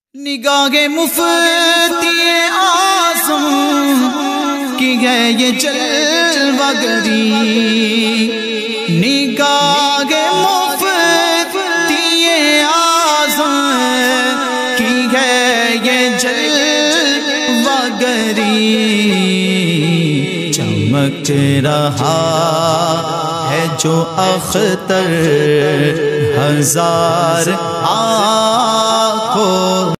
निगाहे मुफ्ती आज़म की है ये जलवागरी, निगाहे मुफ्ती आज़म की है ये जलवागरी। चमक रहा है जो अख्तर हजार आँखों